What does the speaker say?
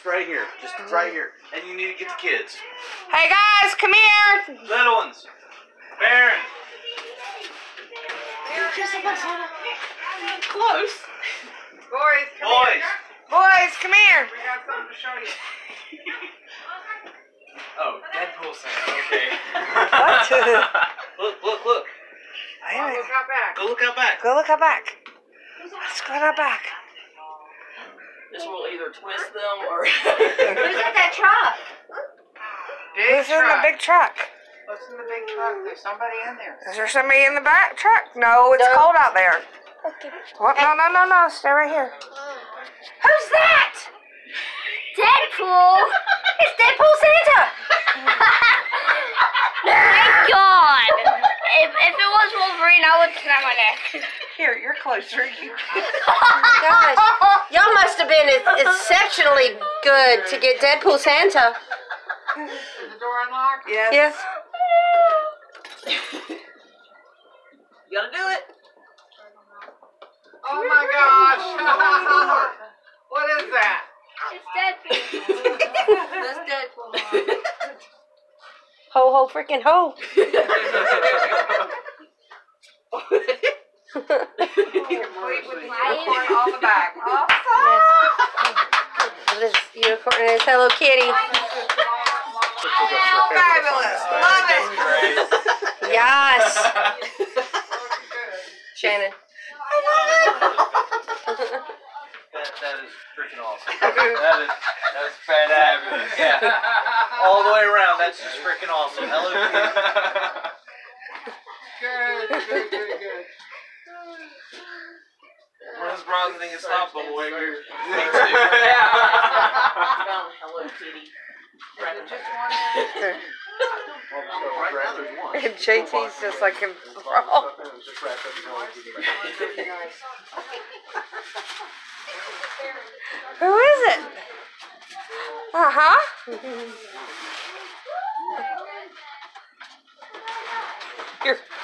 Just right here. Just right here. And you need to get the kids. Hey guys, come here. Little ones. Baron. Close. Boys, come Boys. here. Boys, come here. We got something to show you. Oh, Deadpool Santa. Okay. What? Look, look. Oh, look out back. Go look out back. Go look out back. Let's go out back. This will either twist them or... Who's at that truck? Who's in the big truck? What's in the big truck? There's somebody in there. Is there somebody in the back truck? No, it's cold out there. What? No. Stay right here. Who's that? Deadpool. It's Deadpool Santa. Thank God. If it was Wolverine, I would snap my neck. Here, you're closer. Guys, y'all must have been exceptionally good to get Deadpool Santa. Is the door unlocked? Yes. Yes. You gotta do it. Oh my gosh! What is that? It's Deadpool. That's Deadpool. Ho, freaking ho. Complete with the unicorn on the back. This unicorn is Hello Kitty. Fabulous. Love it. Yes. Shannon. That is freaking awesome. That's fantabulous. Yeah. All the way around, that's just freaking awesome. Hello, Good. Where's Bronze thing is stop the way here? Hello Kitty. Is it just one? Right now there's one. And JT's just like him. Who is it? Uh-huh. Here.